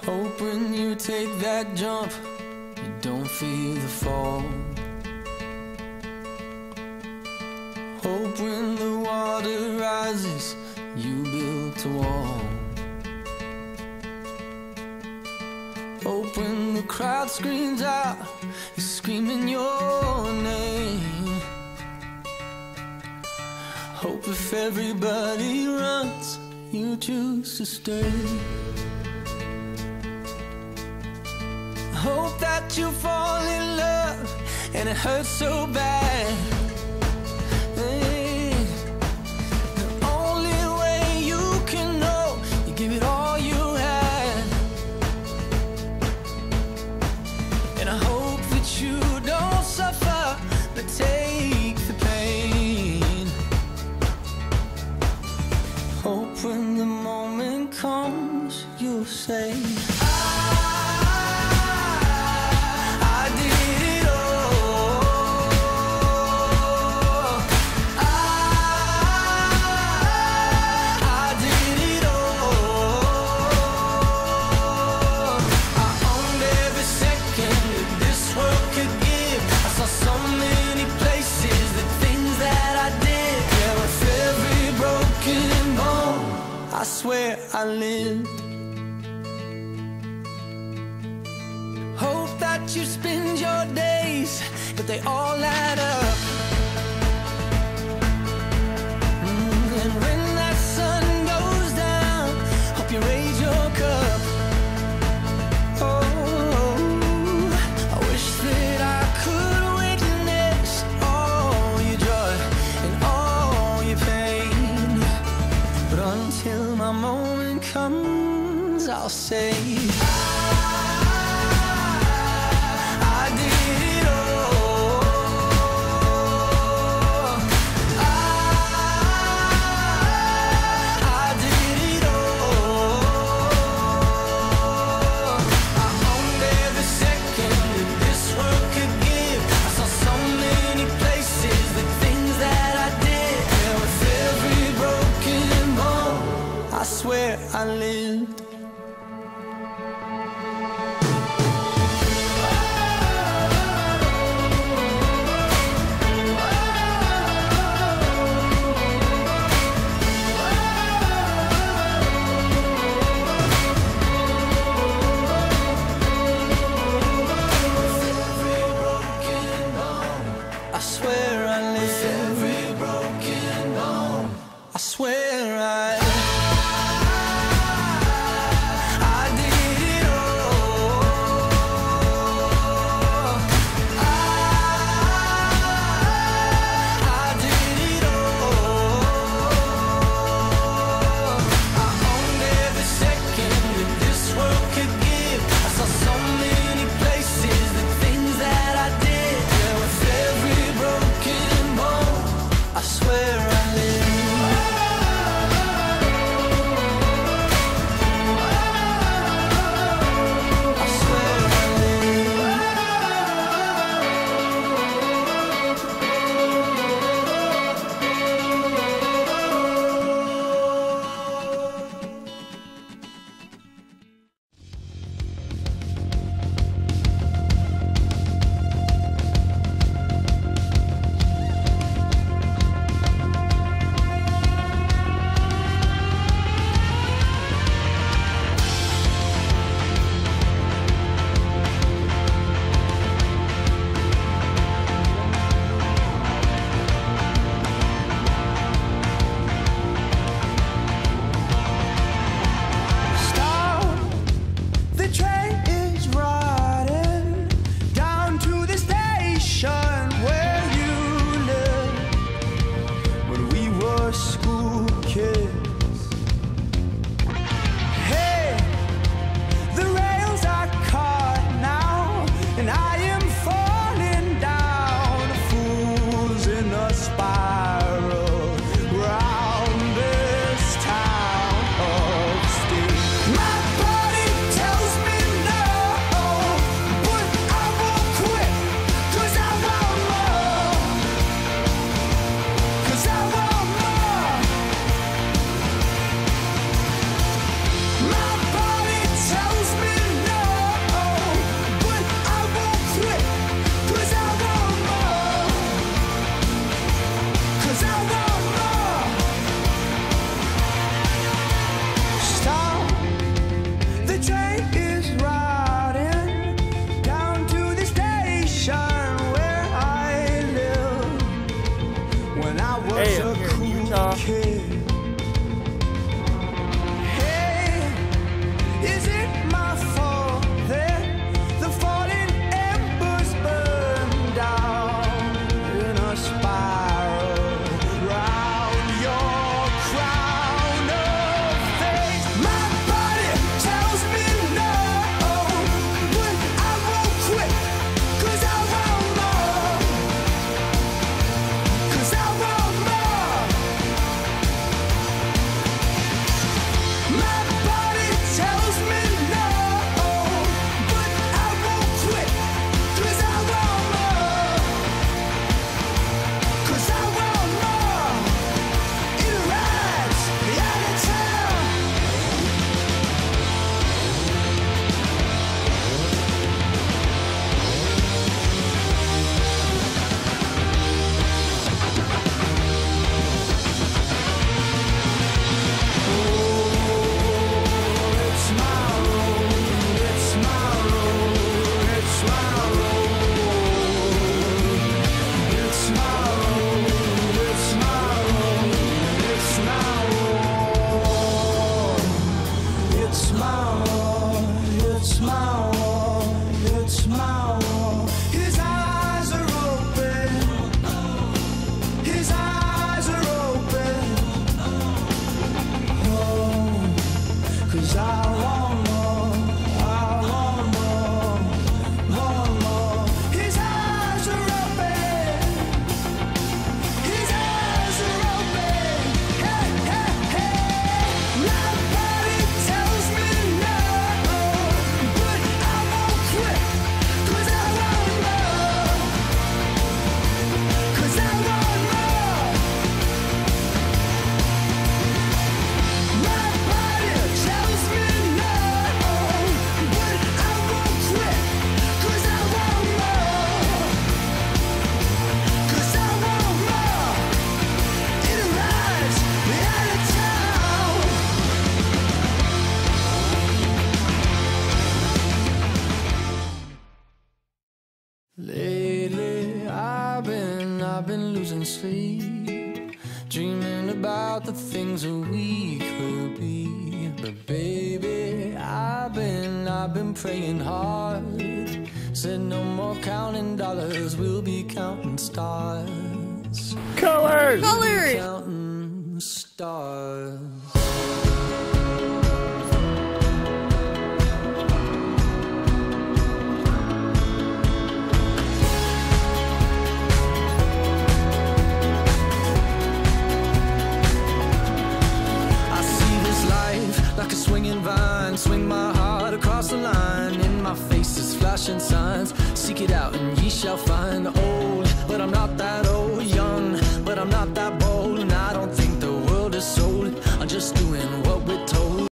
Hope when you take that jump, you don't feel the fall. Hope when the water rises, you built a wall. Hope when the crowd screams out, you're screaming your name. Hope if everybody runs, you choose to stay. Hope that you fall in love and it hurts so bad. Hey, the only way you can know, you give it all you had. And I hope that you don't suffer, but take the pain. Hope when the moment comes, you'll say, I swear I lived. Hope that you spend your days, but they all add up. And when that sun goes down, hope you raise your cup. Oh, I wish that I could witness all your joy and all your pain, but until my moment comes, I'll say, I did it all. I did it all. I owned every second that this world could give. I saw so many places, the things that I did. Yeah, with every broken bone, I swear I lived. I swear I lived. Every broken bone, I swear I did it all. I did it all. I owned every second that this world could give. I saw so many places, the things that I did. Yeah, with every broken I've been losing sleep, dreaming about the things that we could be. But baby, I've been praying hard. Said no more counting dollars, we'll be counting stars. Colors! Colors! Counting stars. Like a swinging vine, swing my heart across the line. In my face is flashing signs. Seek it out and ye shall find. Old, but I'm not that old. Young, but I'm not that bold. And I don't think the world is sold. I'm just doing what we're told.